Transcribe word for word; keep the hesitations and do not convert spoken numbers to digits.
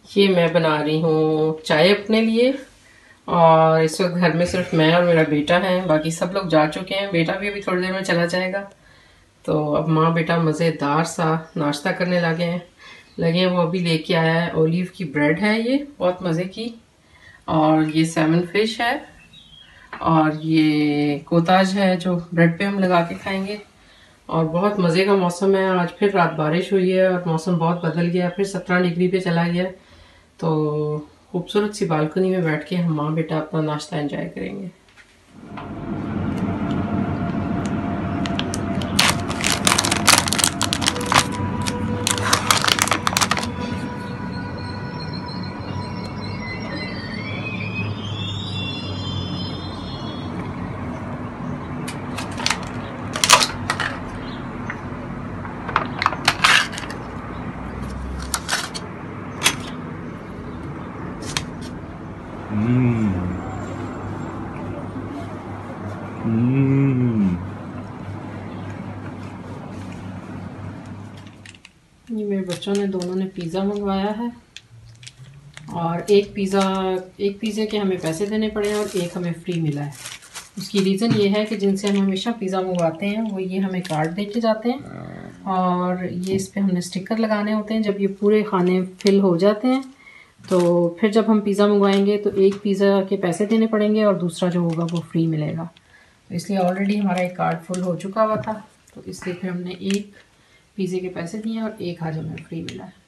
ये मैं बना रही हूँ चाय अपने लिए। और इस वक्त घर में सिर्फ मैं और मेरा बेटा है, बाकी सब लोग जा चुके हैं। बेटा भी अभी थोड़ी देर में चला जाएगा। तो अब माँ बेटा मज़ेदार सा नाश्ता करने लगे हैं लगे हैं वो अभी लेके आया है ओलिव की ब्रेड है, ये बहुत मज़े की। और ये सैमन फिश है और ये कोताज है जो ब्रेड पे हम लगा के खाएंगे। और बहुत मज़े का मौसम है। आज फिर रात बारिश हुई है और मौसम बहुत बदल गया, फिर सत्रह डिग्री पे चला गया। तो खूबसूरत सी बालकनी में बैठ के हम माँ बेटा अपना नाश्ता एंजॉय करेंगे। हम्म हम्म ये मेरे बच्चों ने दोनों ने पिज़्ज़ा मंगवाया है और एक पिज़्ज़ा एक पिज़्ज़े के हमें पैसे देने पड़े हैं और एक हमें फ्री मिला है। उसकी रीज़न ये है कि जिनसे हम हमेशा पिज़्ज़ा मंगवाते हैं वो ये हमें कार्ड दे के जाते हैं और ये इस पर हमने स्टिकर लगाने होते हैं। जब ये पूरे खाने फिल हो जाते हैं तो फिर जब हम पिज़्ज़ा मंगवाएंगे तो एक पिज़्ज़ा के पैसे देने पड़ेंगे और दूसरा जो होगा वो फ्री मिलेगा। तो इसलिए ऑलरेडी हमारा एक कार्ड फुल हो चुका हुआ था, तो इसलिए फिर हमने एक पिज़्ज़े के पैसे दिए और एक आज हमें फ्री मिला है।